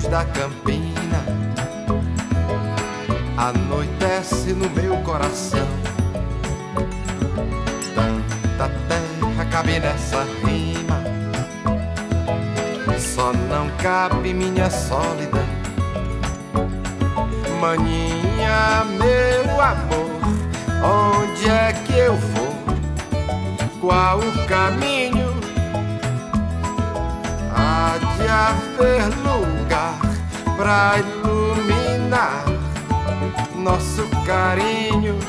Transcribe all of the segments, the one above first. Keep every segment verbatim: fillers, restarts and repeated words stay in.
luz da campina anoitece no meu coração. Tanta terra cabe nessa rima, só não cabe minha solidão. Maninha, meu amor, onde é que eu vou? Qual o caminho? Há de haver lugar pra iluminar nosso carinho.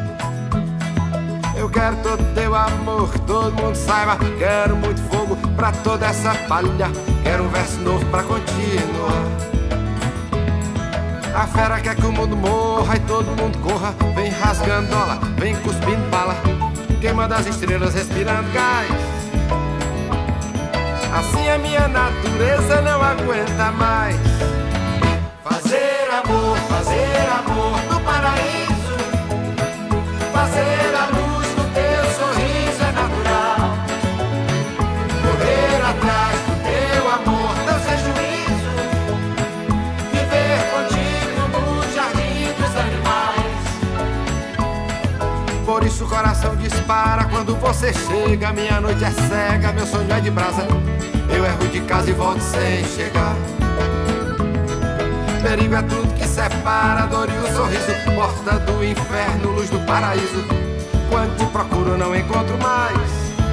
Eu quero todo teu amor, todo mundo saiba. Quero muito fogo pra toda essa palha. Quero um verso novo pra continuar. A fera quer que o mundo morra e todo mundo corra. Vem rasgando dólar, vem cuspindo bala, queimando as estrelas, respirando gás. Assim a minha natureza não aguenta mais. Fazer amor, fazer amor no paraíso. Fazer a luz do teu sorriso é natural. Correr atrás do teu amor não sem juízo. Viver contigo no jardim dos animais. Por isso o coração dispara quando você chega. Minha noite é cega, meu sonho é de brasa. Eu erro de casa e volto sem chegar. Perigo é tudo que separa, dor e o sorriso. Porta do inferno, luz do paraíso. Quando te procuro não encontro mais.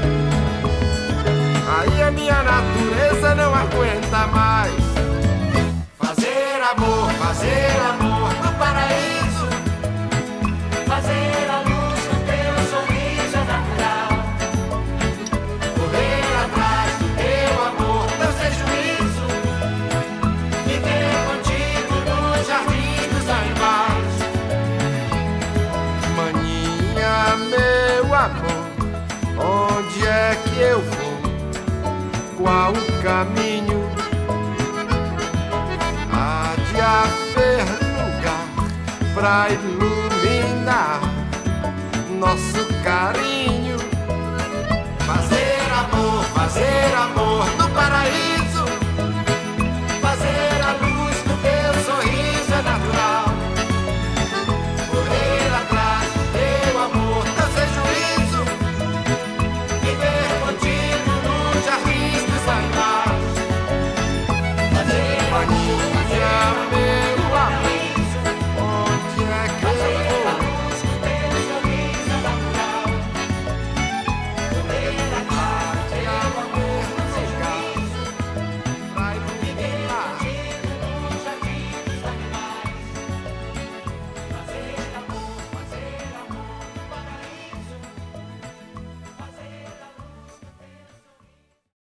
Aí a minha natureza não aguenta mais. Fazer amor, fazer amor no paraíso. Fazer a luz do teu sorriso é natural. Correr atrás do teu amor não sem juízo. Viver contigo no jardim dos animais. Maninha, meu amor, onde é que eu vou? Qual o caminho? Há de haver lugar pra iluminar nosso carinho. Fazer amor, fazer amor no paraíso.